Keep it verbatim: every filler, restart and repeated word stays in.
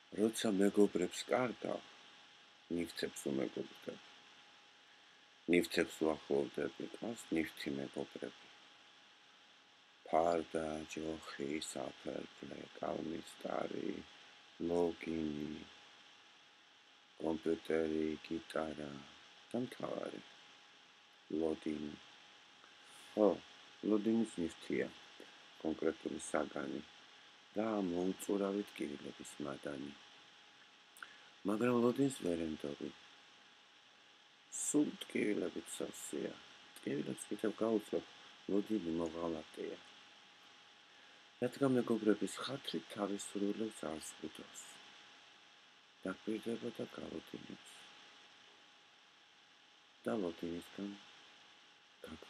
როცა მეგობრებს კარგავ, ნივთებს უმეგობრდები. ნივთებს უახლოვდები, ყავს ნივთი მეგობრები. ფარდა, ჯოხი, საფერფლე, კალმისტარი, ლოგინი, კომპიუტერი, გიტარა და მთავარი, ლოდინი. ხო, ლოდინის ნივთია, კონკრეტული საგანი და მოუწურავით კირილების მადანი. მაგრამ ლოდინს ვერ ემდობი. სულ ტკივილებით სავსეა. ტკივილებს კიდევ გაუძლებ, ლოდინი მოღალატეა. რადგან მეგობრების ხათრით თავის სურვილებს არ ზღუდავს. დაპირდება და გალოდინებს. და ლოდინისგან გაგ